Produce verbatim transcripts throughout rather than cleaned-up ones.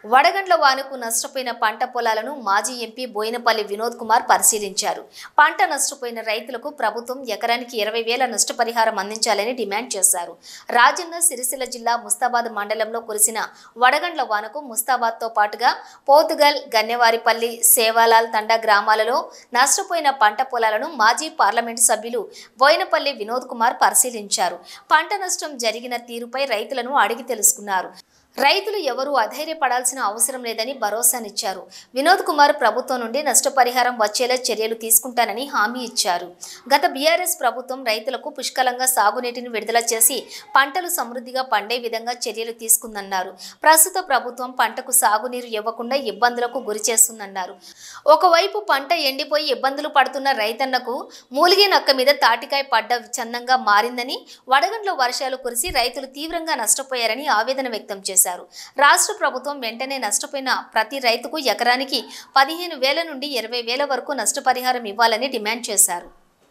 వడగండ్ల వానకు నష్టపోయిన పంట పొలాలను మాజీ ఎంపీ బోయినపల్లి వినోద్ కుమార్ పరిశీలించారు. పంట నష్టపోయిన రైతులకు ప్రభుత్వం ఎకరానికి ఇరవై వేల నష్టపరిహారం అందించాలని డిమాండ్ చేశారు. రాజన్న సిరిసిల్ల జిల్లా ముస్తాబాద్ మండలంలో కురిసిన వడగండ్ల వానకు ముస్తాబాద్తో పాటుగా పోతుగల్, గన్నెవారిపల్లి, సేవాలాల్ తండా గ్రామాలలో నష్టపోయిన పంట పొలాలను మాజీ పార్లమెంటు సభ్యులు బోయినపల్లి వినోద్ కుమార్ పరిశీలించారు. పంట నష్టం జరిగిన తీరుపై రైతులను అడిగి తెలుసుకున్నారు. రైతులు ఎవరూ అధైర్యపడాల్సిన అవసరం లేదని భరోసానిచ్చారు. వినోద్ కుమార్ ప్రభుత్వం నుండి నష్టపరిహారం వచ్చేలా చర్యలు తీసుకుంటానని హామీ ఇచ్చారు. గత బీఆర్ఎస్ ప్రభుత్వం రైతులకు పుష్కలంగా సాగునీటిని విడుదల చేసి పంటలు సమృద్ధిగా పండే విధంగా చర్యలు తీసుకుందన్నారు. ప్రస్తుత ప్రభుత్వం పంటకు సాగునీరు ఇవ్వకుండా ఇబ్బందులకు గురి చేస్తుందన్నారు. ఒకవైపు పంట ఎండిపోయి ఇబ్బందులు పడుతున్న రైతన్నకు మూలిగే నక్క మీద తాటికాయ పడ్డ చందంగా మారిందని, వడగండ్ల వర్షాలు కురిసి రైతులు తీవ్రంగా నష్టపోయారని ఆవేదన వ్యక్తం చేశారు. రాష్ట్ర ప్రభుత్వం వెంటనే నష్టపోయిన ప్రతి రైతుకు ఎకరానికి పదిహేను వేల నుండి ఇరవై వేల వరకు నష్టపరిహారం ఇవ్వాలని డిమాండ్ చేశారు.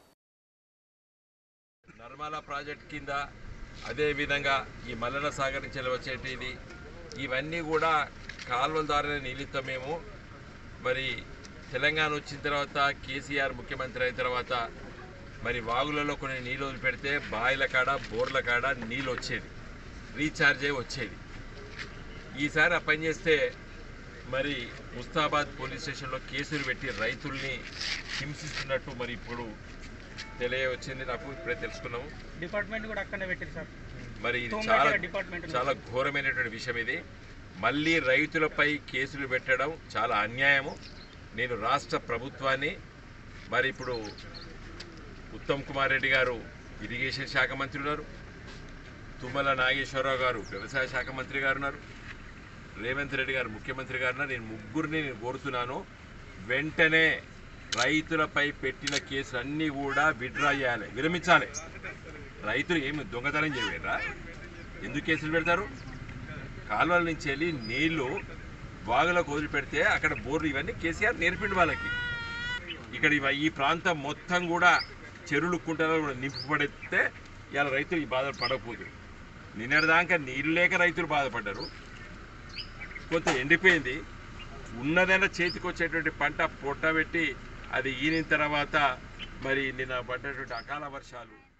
నర్మదా ప్రాజెక్ట్ కింద అదే విధంగా ఈ మల్లన సాగర్ నుంచి వచ్చేటిది ఇవన్నీ కూడా కాలువల ద్వారా నీళ్ళతో మేము మరి తెలంగాణ వచ్చిన తర్వాత కేసీఆర్ ముఖ్యమంత్రి అయిన తర్వాత మరి వాగులలో కొన్ని నీళ్ళు వదిలిపెడితే బాయిల కాడ బోర్ల కాడ నీళ్ళు వచ్చేది, రీఛార్జ్ అయ్యి వచ్చేది. ఈసారి ఆ పని చేస్తే మరి ముస్తాబాద్ పోలీస్ స్టేషన్లో కేసులు పెట్టి రైతుల్ని హింసిస్తున్నట్టు మరి ఇప్పుడు తెలియ వచ్చింది. నాకు ఇప్పుడే తెలుసుకున్నాము. డిపార్ట్మెంట్ కూడా అక్కడనే పెట్టారు సార్. మరి ఇది చాలా చాలా ఘోరమైనటువంటి విషయం. ఇది మళ్ళీ రైతులపై కేసులు పెట్టడం చాలా అన్యాయము. నేను రాష్ట్ర ప్రభుత్వాన్ని మరి ఇప్పుడు ఉత్తమ్ కుమార్ రెడ్డి గారు ఇరిగేషన్ శాఖ మంత్రి ఉన్నారు, తుమ్మల నాగేశ్వరరావు గారు వ్యవసాయ శాఖ మంత్రి గారు ఉన్నారు, రేవంత్ రెడ్డి గారు ముఖ్యమంత్రి గారు ఉన్నారు. నేను ముగ్గురిని నేను కోరుతున్నాను, వెంటనే రైతులపై పెట్టిన కేసులు అన్నీ కూడా విత్డ్రా చేయాలి, విరమించాలి. రైతులు ఏమి దొంగతనం చేయలేరా? ఎందుకు కేసులు పెడతారు? కాలువల నుంచి వెళ్ళి నీళ్లు వాగులకు వదిలిపెడితే అక్కడ బోర్లు ఇవన్నీ కేసీఆర్ నేర్పిండి వాళ్ళకి. ఇక్కడ ఈ ప్రాంతం మొత్తం కూడా చెరువులు కుంటలు కూడా నింపబడితే ఇలా రైతులు ఈ బాధలు పడకపోదు. నిన్నటిదాకా నీళ్ళు లేక రైతులు బాధపడ్డారు. కొంత ఎండిపోయింది, ఉన్నదైనా చేతికి వచ్చేటువంటి పంట పొట్టబెట్టి అది ఈనిన తర్వాత మరి నిన్న పడ్డటువంటి అకాల వర్షాలు